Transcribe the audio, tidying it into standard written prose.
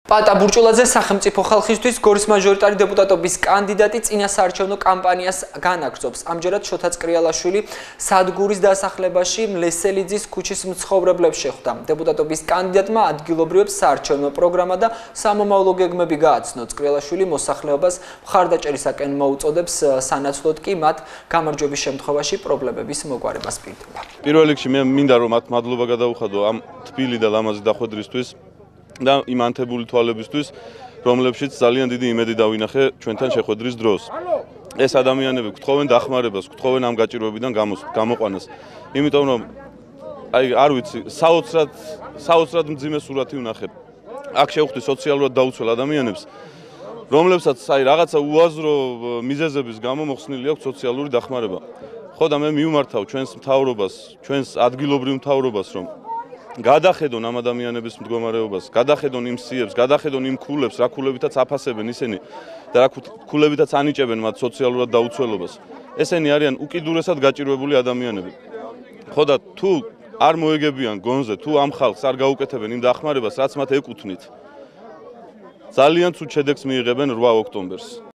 პატა ბურჭულაძე სახელმწიფო ხალხისთვის გორის მაჟორიტარი დეპუტატობის კანდიდატი წინა საარჩევნო კამპანიას განაგრძობს. ამჯერად შოთა წკრიალაშვილი სადგურის დასახლებაში ლესელიძის ქუჩის მცხოვრებლებს შეხვდა. დეპუტატობის კანდიდატმა ადგილობრივებს საარჩევნო პროგრამა და სამომავლო გეგმები გააცნო. წკრიალაშვილი მოსახლეობას მხარდაჭერისაკენ მოუწოდებს, სანაცვლოდ კი მათ გამარჯვების შემთხვევაში პრობლემების მოგვარებას პირდება. პირველ რიგში მე მინდა რომ მათ მადლობა გადავუხადო ამ თბილი და ლამაზი დახვედრისთვის და იმ ანთებული თვალებისთვის, რომლებშიც ძალიან დიდი იმედი დავინახე ჩვენთან შეხვედრის დროს. ეს ადამიანები გთხოვენ დახმარებას, გთხოვენ ამ გაჭირვებიდან გამოყვანას. იმიტომ რომ არ ვიცი, საოცრად მძიმე სურათი ვნახე. აქ შევხვდი სოციალურად დაუცველ ადამიანებს, რომლებსაც რაღაცა უაზრო მიზეზების გამო მოხსნილი აქვს სოციალური დახმარება. ხო და მე მივმართავ ჩვენს მთავრობას, ჩვენს ადგილობრივ მთავრობას, რომ გადახედონ ამ ადამიანების მდგომარეობას, გადახედონ იმ სიებს, გადახედონ იმ ქულებს, რა ქულებითაც აფასებენ ისინი და რა ქულებითაც ანიჭებენ მათ სოციალურად დაუცველობას. ესენი არიან უკიდურესად გაჭირვებული ადამიანები. ხო და თუ არ მოეგებიან გონზე, თუ ამ ხალხს არ გაუკეთებენ იმ დახმარებას, რაც მათ ეკუთვნით, ძალიან ცუდ შედეგს მიიღებენ 8 ოქტომბერს.